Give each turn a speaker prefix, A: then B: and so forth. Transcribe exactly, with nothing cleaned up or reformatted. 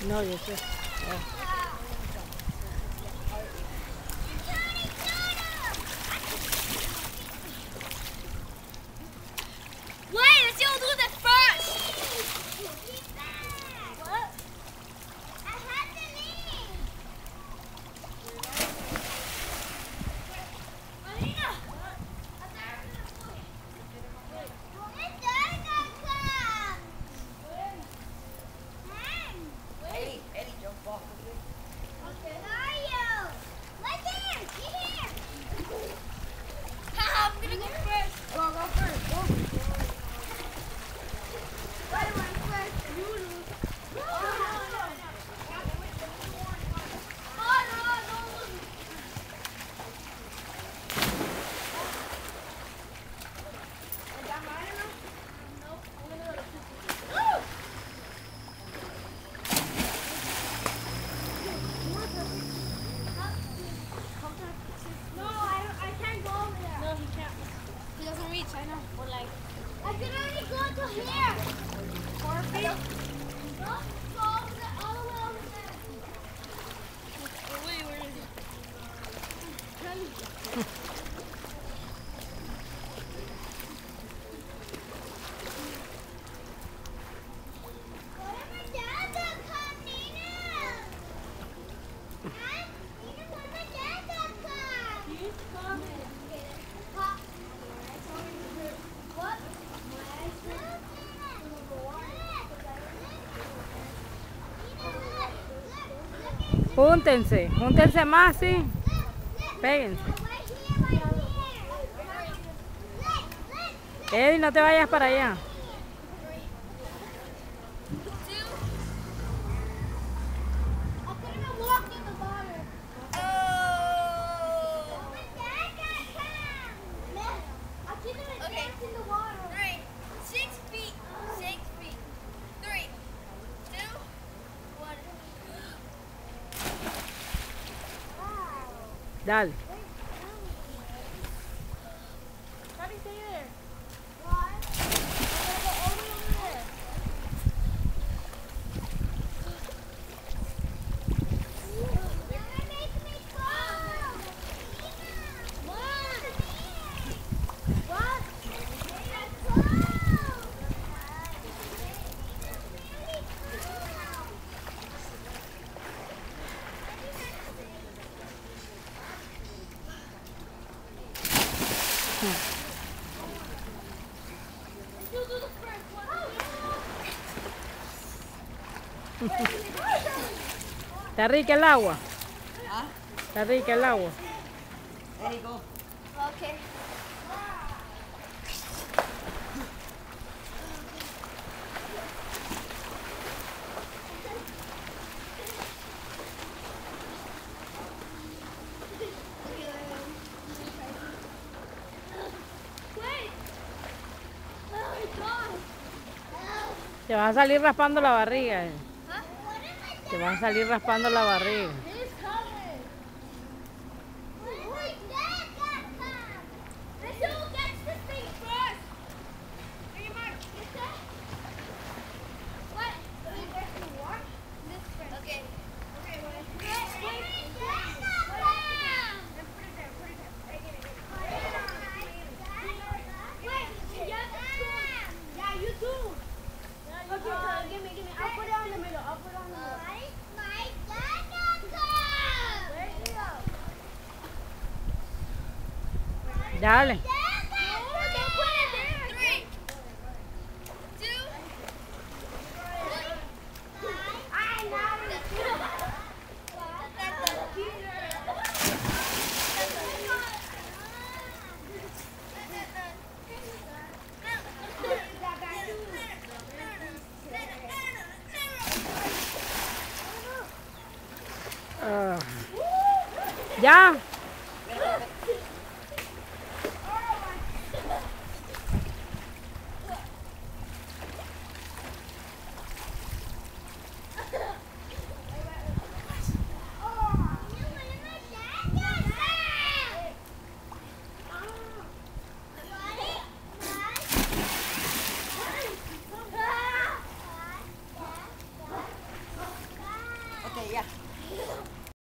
A: No, yo sé. Oh.
B: Wait, let's go do this first! What? I have the lead! Marina! It's Daddy gonna come!
C: Eddie, Eddie, jump off.
B: Where are you? Right there! Get here! Haha, I'm gonna go first!
C: Go, go first, go.
B: I went first. You lose. No, no, no. Oh, no, no. Is that mine enough? Nope. I'm gonna go to fifty. No! No, I, don't, I can't go over there. No, he can't. He doesn't reach, I know. We're like... I can only go to here. Four feet? No, go over there, all the way over there. Oh, wait, where is it? What if my dad don't come, Nina? Dad, Nina, what if my dad don't come? He's coming. Pop. What?
A: Júntense, júntense más, sí. Péguense. Eddie, no te vayas para allá. Dale. ¿Está rica el agua?
C: ¿Ah?
A: ¿Está rica el agua?
C: Eddie, go.
B: Okay.
A: Te vas a salir raspando la barriga. Eh. Te vas a salir raspando la barriga. Dale. Uh, ya.
C: yeah.